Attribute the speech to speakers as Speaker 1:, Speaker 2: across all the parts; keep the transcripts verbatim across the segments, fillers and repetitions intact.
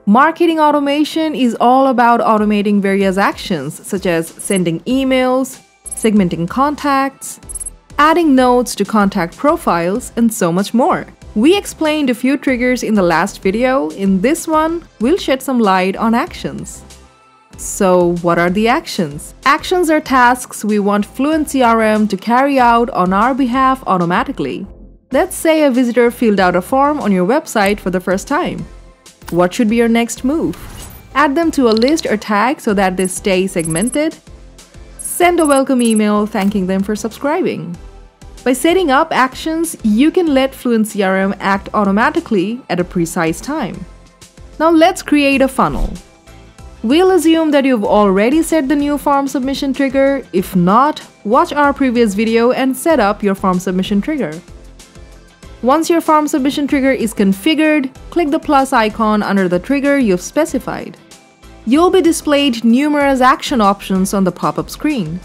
Speaker 1: Marketing automation is all about automating various actions such as sending emails, segmenting contacts, adding notes to contact profiles, and so much more. We explained a few triggers in the last video. In this one, we'll shed some light on actions. So, what are the actions? Actions are tasks we want Fluent C R M to carry out on our behalf automatically. Let's say a visitor filled out a form on your website for the first time. What should be your next move? Add them to a list or tag so that they stay segmented. Send a welcome email thanking them for subscribing. By setting up actions, you can let Fluent C R M act automatically at a precise time. Now let's create a funnel. We'll assume that you've already set the new form submission trigger. If not, watch our previous video and set up your form submission trigger. Once your form submission trigger is configured, click the plus icon under the trigger you've specified. You'll be displayed numerous action options on the pop-up screen.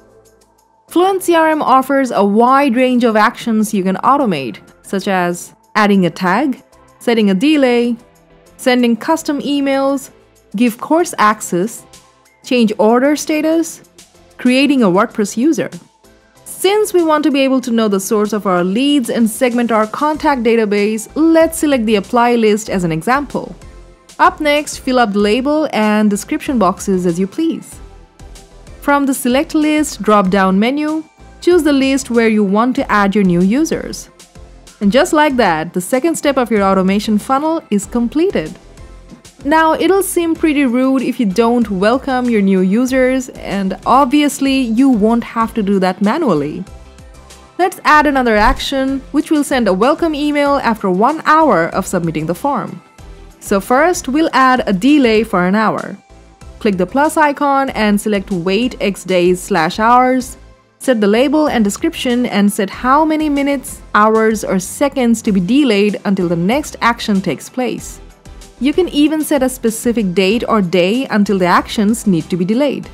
Speaker 1: Fluent C R M offers a wide range of actions you can automate, such as adding a tag, setting a delay, sending custom emails, give course access, change order status, creating a WordPress user. Since we want to be able to know the source of our leads and segment our contact database, let's select the apply list as an example. Up next, fill up the label and description boxes as you please. From the select list drop-down menu, choose the list where you want to add your new users. And just like that, the second step of your automation funnel is completed. Now, it'll seem pretty rude if you don't welcome your new users, and obviously, you won't have to do that manually. Let's add another action, which will send a welcome email after one hour of submitting the form. So first, we'll add a delay for an hour. Click the plus icon and select wait X days slash hours. Set the label and description and set how many minutes, hours, or seconds to be delayed until the next action takes place. You can even set a specific date or day until the actions need to be delayed.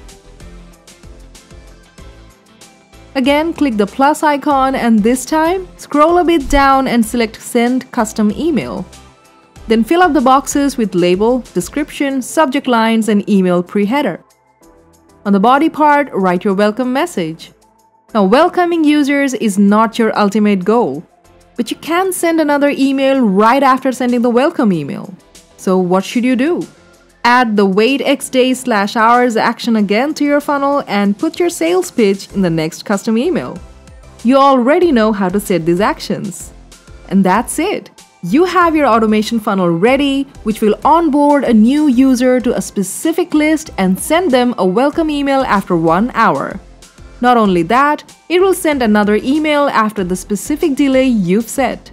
Speaker 1: Again, click the plus icon and this time, scroll a bit down and select Send Custom Email. Then fill up the boxes with label, description, subject lines, and email pre-header. On the body part, write your welcome message. Now, welcoming users is not your ultimate goal, but you can send another email right after sending the welcome email. So what should you do? Add the wait X days slash hours action again to your funnel and put your sales pitch in the next custom email. You already know how to set these actions. And that's it. You have your automation funnel ready, which will onboard a new user to a specific list and send them a welcome email after one hour. Not only that, it will send another email after the specific delay you've set.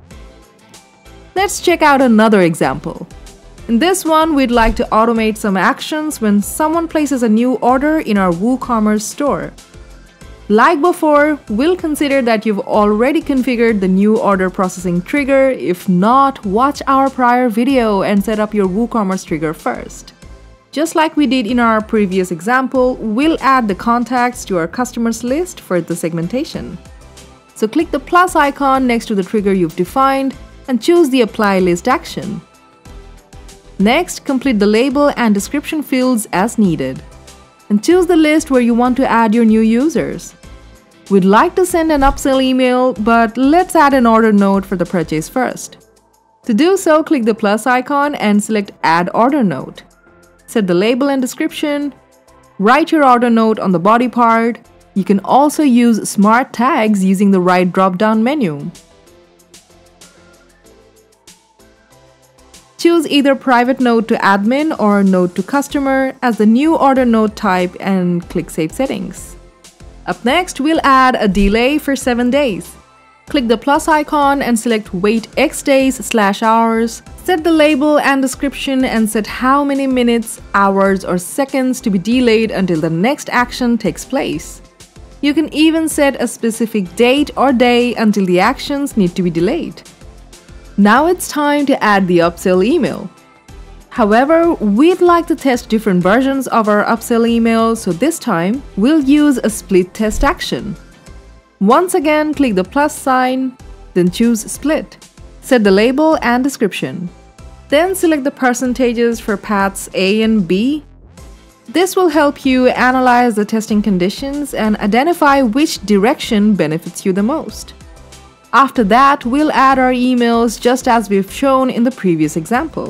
Speaker 1: Let's check out another example. In this one, we'd like to automate some actions when someone places a new order in our WooCommerce store. Like before, we'll consider that you've already configured the new order processing trigger. If not, watch our prior video and set up your WooCommerce trigger first. Just like we did in our previous example, we'll add the contacts to our customers list for the segmentation. So click the plus icon next to the trigger you've defined and choose the apply list action. Next, complete the label and description fields as needed. And choose the list where you want to add your new users. We'd like to send an upsell email, but let's add an order note for the purchase first. To do so, click the plus icon and select Add Order Note. Set the label and description. Write your order note on the body part. You can also use smart tags using the right drop-down menu. Choose either private note to admin or note to customer as the new order note type and click Save Settings. Up next, we'll add a delay for seven days. Click the plus icon and select wait X days slash hours. Set the label and description and set how many minutes, hours, or seconds to be delayed until the next action takes place. You can even set a specific date or day until the actions need to be delayed. Now it's time to add the upsell email. However, we'd like to test different versions of our upsell email, so this time we'll use a split test action. Once again, click the plus sign, then choose Split. Set the label and description. Then select the percentages for paths A and B. This will help you analyze the testing conditions and identify which direction benefits you the most. After that, we'll add our emails just as we've shown in the previous example.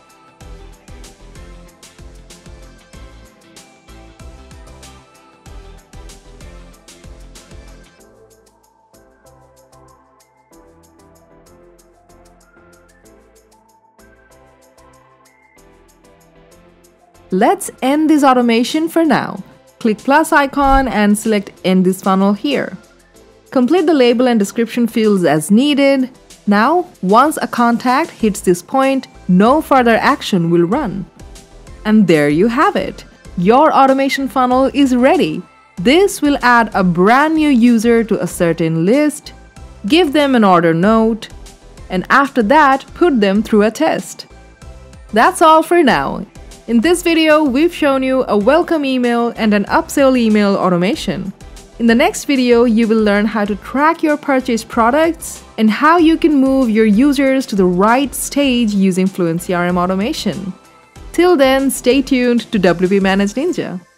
Speaker 1: Let's end this automation for now. Click plus icon and select End this funnel here. Complete the label and description fields as needed. Now, once a contact hits this point, no further action will run. And there you have it. Your automation funnel is ready. This will add a brand new user to a certain list, give them an order note, and after that, put them through a test. That's all for now. In this video, we've shown you a welcome email and an upsell email automation. In the next video, you will learn how to track your purchased products and how you can move your users to the right stage using FluentCRM automation. Till then, stay tuned to W P Manage Ninja.